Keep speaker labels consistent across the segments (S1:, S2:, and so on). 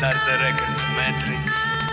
S1: Sarda Records, Matrix.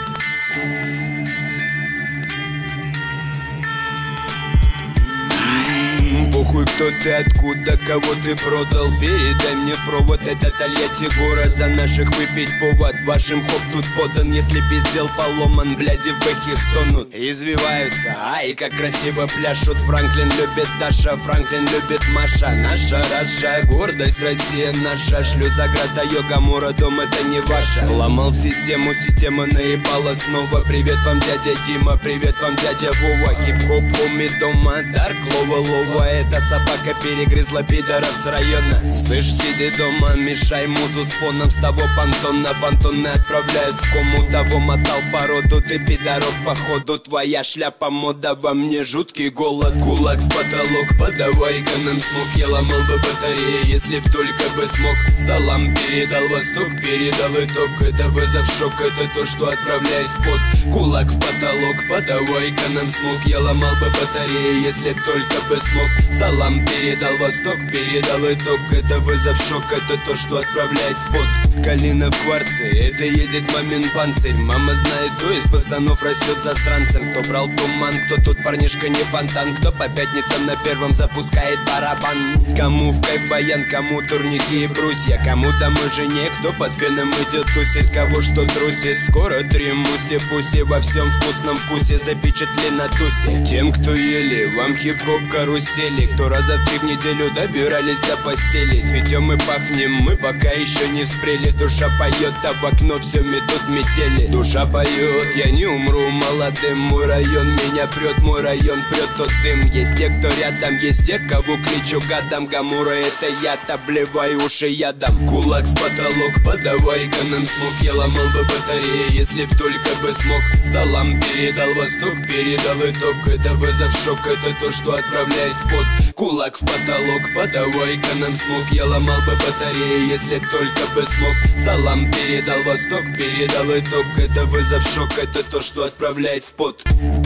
S2: Похуй, кто ты, откуда, кого ты продал. Передай мне провод, это Тольятти город. За наших выпить повод, вашим хоп тут подан. Если пиздел поломан, бляди в бэхе стонут. Извиваются, ай, как красиво пляшут. Франклин любит Даша, Франклин любит Маша. Наша Раша, гордость Россия наша. Шлю за града Йога-Мура, дом это не ваша. Ломал систему, система наебала снова. Привет вам, дядя Дима, привет вам, дядя Вова. Хип-хоп, хоми дома, Дарк, лова. Эта собака перегрызла пидоров с района. Слышь, сиди дома, мешай музу с фоном. С того понтона фантоны отправляют в кому. Того мотал породу, ты пидорок походу. Твоя шляпа мода, во мне жуткий голод. Кулак в потолок, подавай-ка нам смог. Я ломал бы батареи, если б только бы смог. Салам передал восток, передал итог. Это вызов, шок, это то, что отправляет в пот. Кулак в потолок, подавай-ка нам смог. Я ломал бы батареи, если б только бы смог. Салам передал восток, передал итог. Это вызов, шок, это то, что отправляет в пот. Калина в кварце, это едет мамин панцирь. Мама знает, кто из пацанов растет засранцем. Кто брал туман, кто тут парнишка не фонтан. Кто по пятницам на первом запускает барабан. Кому в кайф баян, кому турники и брусья. Кому домой жене, кто под феном идет тусит. Кого что трусит, скоро 3 муси-пуси. Во всем вкусном вкусе запечатли на тусе. Тем, кто ели, вам хип-хоп карусели. Кто раза в 3 в неделю добирались до постели. Цветем и пахнем, мы пока еще не вспрели. Душа поет, а в окно все метут метели. Душа поет, я не умру молодым. Мой район меня прет, мой район прет тот дым. Есть те, кто рядом, есть те, кого кличу гадом. Гамура это я, обливай уши ядом. Кулак в потолок, подавай-ка нам смог. Я ломал бы батареи, если б только бы смог. Салам передал восток, передал итог. Это вызов, шок, это то, что отправляет в пот. Кулак в потолок, подавай-ка нам смог. Я ломал бы батареи, если б только бы смог. Салам передал восток, передал итог. Это вызов, шок, это то, что отправляет в пот.